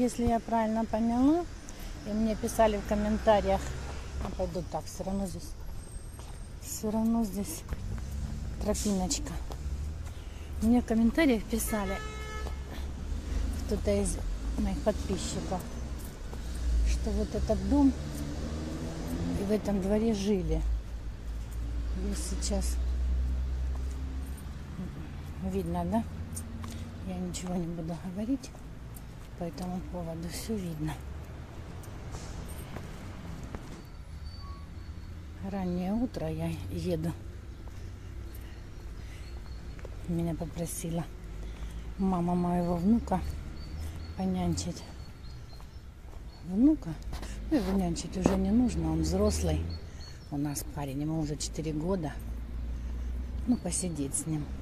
если я правильно поняла, и мне писали в комментариях, пойду так, все равно здесь тропиночка. Мне в комментариях писали кто-то из моих подписчиков, что вот этот дом и в этом дворе жили. И сейчас видно, да? Я ничего не буду говорить по этому поводу, все видно. Раннее утро я еду. Меня попросила мама моего внука понянчить. Внука? Ну, его нянчить уже не нужно, он взрослый. У нас парень, ему уже 4 года. Ну, посидеть с ним.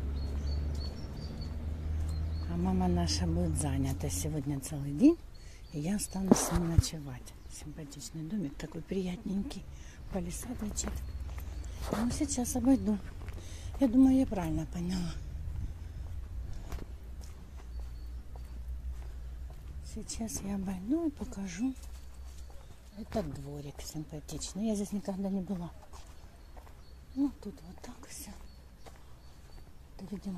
А мама наша будет занята сегодня целый день. И я останусь с ним ночевать. Симпатичный домик, такой приятненький. Палисадничает. Ну, сейчас обойду. Я думаю, я правильно поняла. Сейчас я обойду и покажу этот дворик симпатичный. Я здесь никогда не была. Ну, тут вот так все. Это, видимо,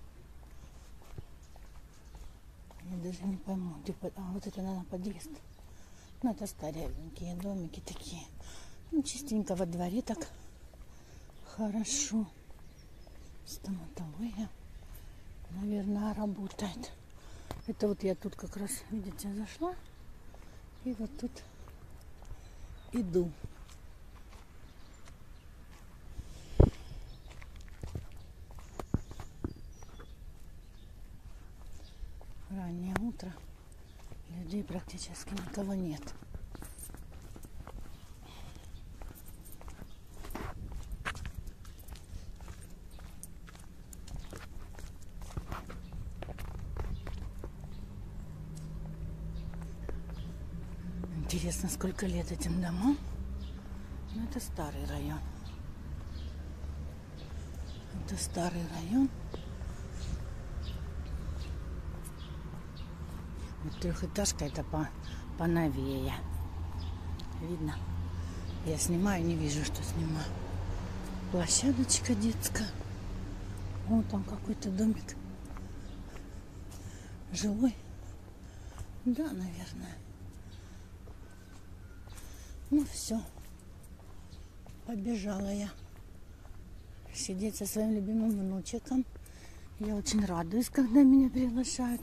я даже не пойму, где... А, вот это, наверное, подъезд. Ну, это старенькие домики такие. Ну, чистенько во дворе так хорошо. Стоматология, наверное, работает. Это вот я тут как раз, видите, зашла. И вот тут иду. Раннее утро. Людей практически никого нет. Интересно, сколько лет этим домам? Ну, это старый район. Это старый район. Вот трехэтажка, это поновее. Видно? Я снимаю, не вижу, что снимаю. Площадочка детская. Вот там какой-то домик. Жилой. Да, наверное. Ну все, побежала я сидеть со своим любимым внучиком. Я очень радуюсь, когда меня приглашают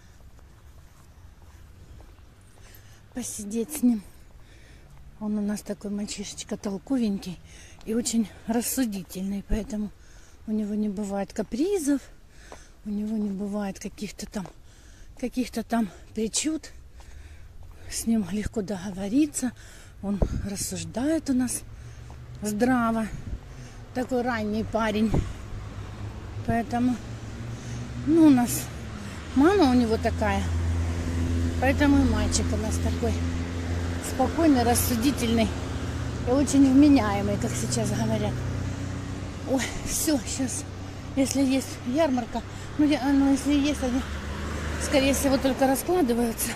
посидеть с ним. Он у нас такой мальчишечка толковенький и очень рассудительный, поэтому у него не бывает капризов, у него не бывает каких-то там причуд. С ним легко договориться. Он рассуждает у нас здраво. Такой ранний парень. Поэтому, ну, у нас мама у него такая. Поэтому и мальчик у нас такой спокойный, рассудительный и очень вменяемый, как сейчас говорят. Ой, все, сейчас, если есть ярмарка, ну, если есть, они, скорее всего, только раскладываются.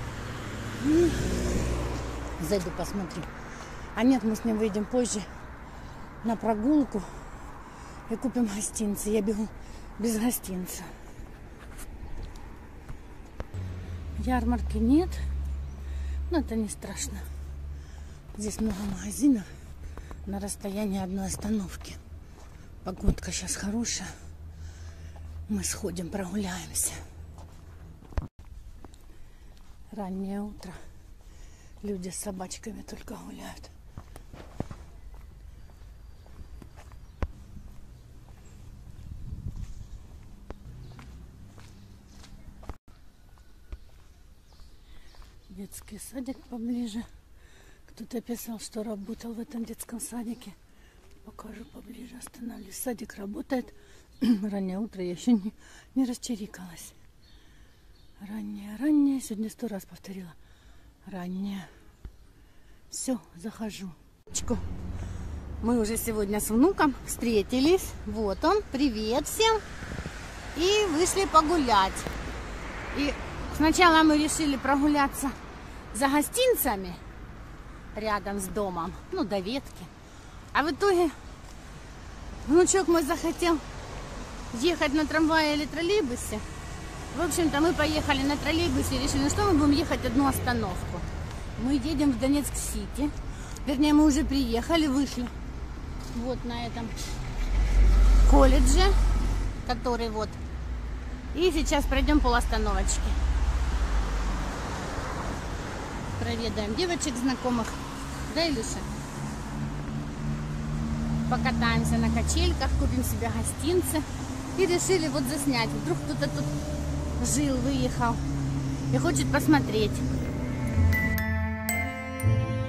Зайду посмотрю. А нет, мы с ним выйдем позже на прогулку и купим гостинцы. Я бегу без гостинца. Ярмарки нет, но это не страшно. Здесь много магазинов на расстоянии одной остановки. Погодка сейчас хорошая. Мы сходим, прогуляемся. Раннее утро. Люди с собачками только гуляют. Детский садик поближе. Кто-то писал, что работал в этом детском садике. Покажу поближе, остановлюсь. Садик работает. Раннее утро, я еще не расчерикалась. Раннее. Сегодня 100 раз повторила. Раннее. Все, захожу. Мы уже сегодня с внуком встретились. Вот он, привет всем. И вышли погулять. И Сначала мы решили прогуляться за гостинцами рядом с домом, ну, до ветки. А в итоге внучок мой захотел ехать на трамвае или троллейбусе. В общем-то, мы поехали на троллейбусе и решили, ну что мы будем ехать одну остановку. Мы едем в Донецк-Сити. Вернее, мы уже приехали, вышли вот на этом колледже, который вот. И сейчас пройдем полостановочки. Проведаем девочек знакомых. Да, Илюша? Покатаемся на качельках, купим себе гостинцы. И решили вот заснять. Вдруг кто-то тут жил, выехал и хочет посмотреть.